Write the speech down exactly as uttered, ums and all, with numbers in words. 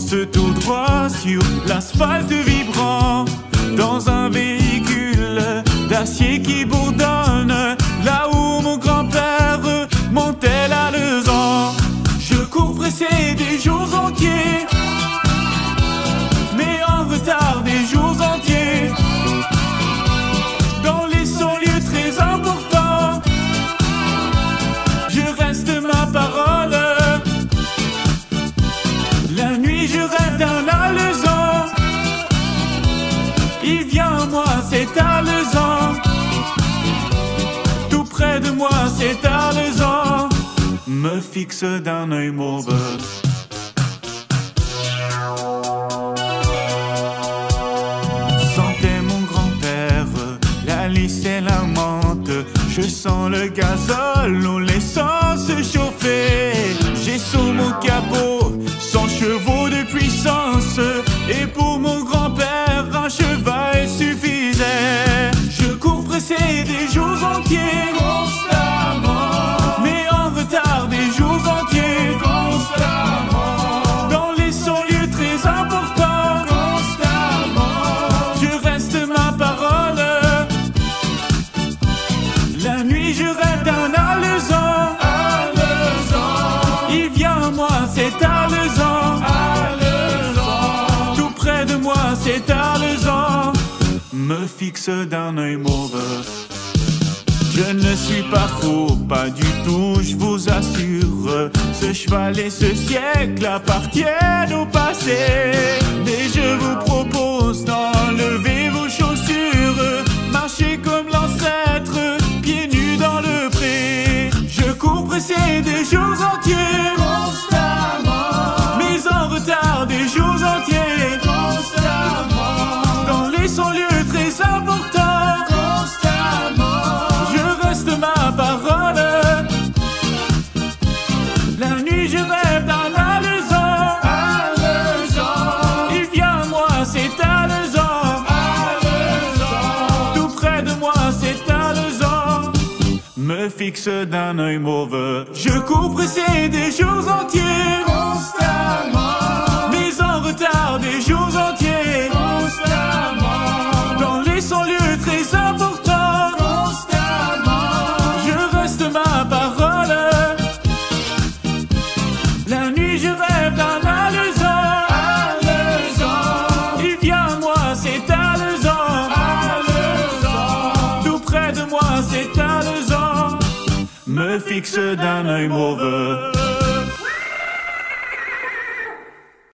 fonce tout droit sur l'asphalte vibrant, dans un véhicule d'acier qui bourdonne, là où mon grand-père montait la leçon. Je cours pressé des jours entiers, mais en retard des jours entiers, dans les sons lieux très importants. Je reste ma parole. La nuit je rêve d'un alezan. Il vient à moi cet alezan. Tout près de moi cet alezan me fixe d'un œil mauvais. Sentais mon grand-père, la lisse et la menthe. Je sens le gazole ou l'essence chauffer. J'ai sous mon capot cent chevaux de puissance, et pour mon grand-père un cheval suffisait. Je cours pressé des jours entiers, constamment, mais en retard des jours entiers, constamment, dans les sons lieux très importants, constamment. Je reste ma parole. La nuit je rêve d'un alezan. Il vient à moi cet alezan. Tout près de moi cet alezan me fixe d'un œil mauvais. Je ne suis pas fou, pas du tout, je vous assure. Ce cheval et ce siècle appartiennent au passé. Mais je vous propose d'enlever vos chaussures, marcher comme l'ancêtre, pieds nus dans le pré. Je cours pressé des jours entiers, constamment, mais en retard des jours entiers, constamment, dans les sons lieux très importants, constamment. Je reste ma parole. La nuit je rêve d'un alezan. Il vient à moi cet alezan. Tout près de moi cet alezan me fixe d'un œil mauvais. Je cours pressé des jours entiers, constamment, mais en retard des jours entiers, constamment, dans les sons lieux très importants, constamment. Je reste ma parole. La nuit je rêve d'un alezan. Il vient à moi cet alezan. Tout près de moi cet alezan me fixe d'un œil mauvais.